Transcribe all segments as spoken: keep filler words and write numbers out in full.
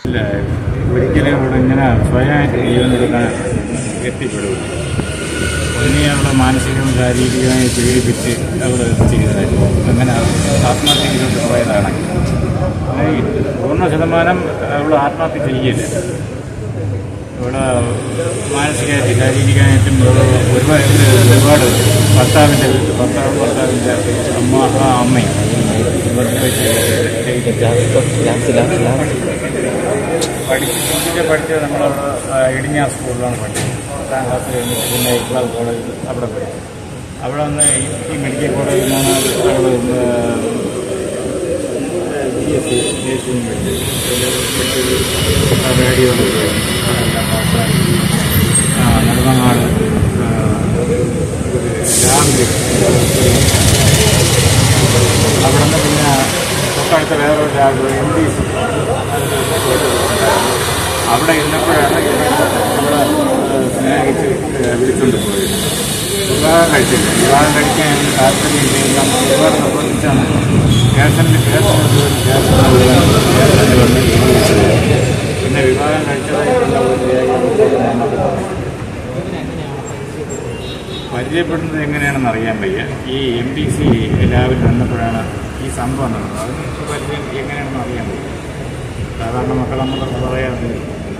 ഇല്ല, ഒരിക്കലും ഇവിടെ ഇങ്ങനെ സ്വയമായിട്ട് ജീവൻ എടുക്കാൻ എത്തിപ്പെടും. ഒന്നേ അവിടെ മാനസികവും ശാരീരികമായി പീഡിപ്പിച്ച് അവിടെ ചെയ്തതായിരുന്നു. അങ്ങനെ ആത്മഹത്യയിലോട്ട് പോയതാണ്. പൂർണ്ണ ശതമാനം അവൾ ആത്മഹത്യ ചെയ്യില്ല. ഇവിടെ മാനസികമായിട്ട് ശാരീരികമായിട്ടും ഒരുപാട് ഒരുപാട് ഭർത്താവിൻ്റെ ഭർത്താവ് ഭർത്താവിൻ്റെ അമ്മ ആ അമ്മയും പഠിച്ച് പഠിച്ചത് നമ്മളവിടെ ഇടിഞ്ഞ സ്കൂളിലാണ് പഠിച്ചത്. പത്താം ക്ലാസ് കഴിഞ്ഞിട്ട് പിന്നെ ഇക്ലാസ് കോളേജ് അവിടെ പഠിച്ചു. അവിടെ വന്ന് ഈ മെഡിക്കൽ കോളേജിൽ നിന്നാണ് അവിടെ B S C B S സിയും പഠിച്ചത്. റേഡിയോളജി എല്ലാം പാസ്സായി. ആ നെടുമങ്ങാട് ലാബിൽ അവിടെ നിന്ന് പിന്നെ തൊട്ടടുത്ത വേറൊരു ലാബ് എം ഡി സി അവിടെ ഇരുന്നപ്പോഴാണ് നമ്മളെ സ്നേഹിച്ച് വിളിച്ചുകൊണ്ട് പോയത്. വിവാഹം കഴിച്ചില്ല. വിവാഹം കഴിക്കാൻ താല്പര്യമില്ല. നമ്മൾ ഒരുപാട് നിർബന്ധിച്ചാണ് കേസിൻ്റെ കേസിൻ്റെ കേസിൻ്റെ വന്ന് പിന്നെ വിവാഹം കഴിച്ചതായിട്ടുള്ള ഒരു രേഖ പരിചയപ്പെടുന്നത് എങ്ങനെയാണെന്ന് അറിയാൻ വയ്യ. ഈ എം ഡി സി ലാബിൽ വന്നപ്പോഴാണ് ഈ സംഭവം നടന്നത്. അതിന് പരിചയം എങ്ങനെയാണെന്ന് അറിയാൻ വയ്യ. സാധാരണ മക്കൾ നമ്മളൊക്കെ പറയാറുണ്ട്.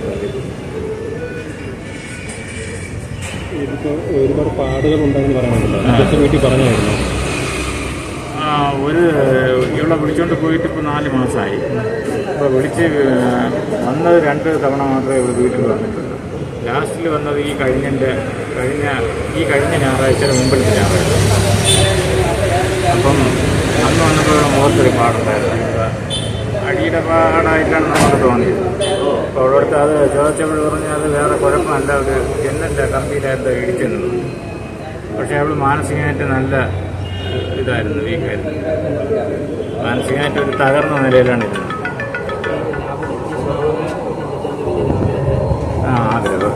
ഇതിപ്പോൾ ഒരുപാട് പാടുകൾ ഉണ്ടെന്ന് പറയാനുണ്ടല്ലോ, വീട്ടിൽ പറഞ്ഞായിരുന്നു. ആ ഒരു ഇവിടെ വിളിച്ചുകൊണ്ട് പോയിട്ട് ഇപ്പോൾ നാല് മാസമായി. ഇപ്പോൾ വിളിച്ച് വന്നത് രണ്ട് തവണ മാത്രമേ ഇവിടെ വീട്ടിൽ വന്നിട്ടുള്ളൂ. ലാസ്റ്റിൽ വന്നത് ഈ കഴിഞ്ഞതിൻ്റെ കഴിഞ്ഞ ഈ കഴിഞ്ഞ ഞായറാഴ്ചയുടെ മുമ്പിലത്തെ ഞായറാഴ്ച. അപ്പം അന്ന് വന്നപ്പോൾ മുഖത്തൊരു പാടുണ്ടായിരുന്നു. അടിയുടെ പാടായിട്ടാണ് നമുക്ക് തോന്നിയത്. അപ്പോൾ അവിടുത്തെ അത് ചോദിച്ചപ്പോൾ പറഞ്ഞാൽ അത് വേറെ കുഴപ്പമല്ല, ഒരു ജനലിൻ്റെ കമ്പിയിലായിരുന്നു ഇടിച്ചെന്നത്. പക്ഷേ അവൾ മാനസികമായിട്ട് നല്ല ഇതായിരുന്നു, വീക്കായിരുന്നു. മാനസികമായിട്ട് ഒരു തകർന്ന നിലയിലാണ് ഇരുന്നത്. ആ അതെ അതെ.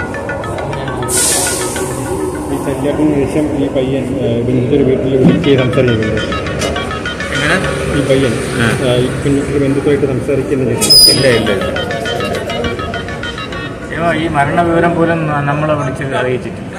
ഈ ശല്യത്തിന് ശേഷം ഈ പയ്യൻ ബന്ധുത്തൊരു വീട്ടിൽ വിളിച്ച് സംസാരിക്കുന്നുണ്ട്. എങ്ങനെ ഈ പയ്യൻ ഈ കുഞ്ഞു ബന്ധുത്വമായിട്ട് സംസാരിക്കുന്നില്ല? ഇല്ല ഇല്ല ഇല്ല. ഈ മരണവിവരം പോലും നമ്മളെ വിളിച്ച് അറിയിച്ചിട്ടില്ല.